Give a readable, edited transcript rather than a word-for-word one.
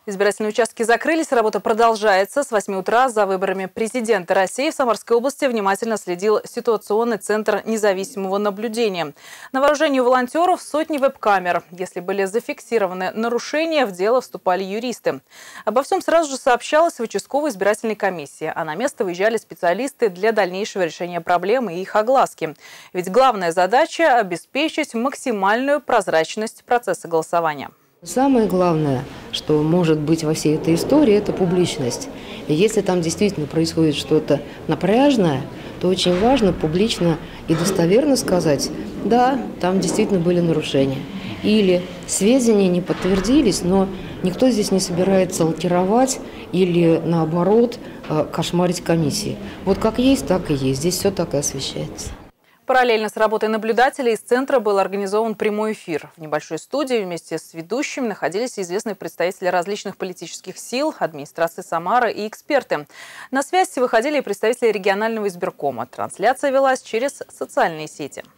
Избирательные участки закрылись, работа продолжается. С 8 утра за выборами президента России в Самарской области внимательно следил ситуационный центр независимого наблюдения. На вооружении у волонтеров сотни веб-камер. Если были зафиксированы нарушения, в дело вступали юристы. Обо всем сразу же сообщалось в участковой избирательной комиссии, а на место выезжали специалисты для дальнейшего решения проблем и их огласки. Ведь главная задача – обеспечить максимальную прозрачность процесса голосования. Самое главное, что может быть во всей этой истории, это публичность. И если там действительно происходит что-то напряжное, то очень важно публично и достоверно сказать: да, там действительно были нарушения. Или сведения не подтвердились, но никто здесь не собирается лакировать или, наоборот, кошмарить комиссии. Вот как есть, так и есть. Здесь все так и освещается. Параллельно с работой наблюдателей из центра был организован прямой эфир. В небольшой студии вместе с ведущими находились известные представители различных политических сил, администрации Самары и эксперты. На связь выходили и представители регионального избиркома. Трансляция велась через социальные сети.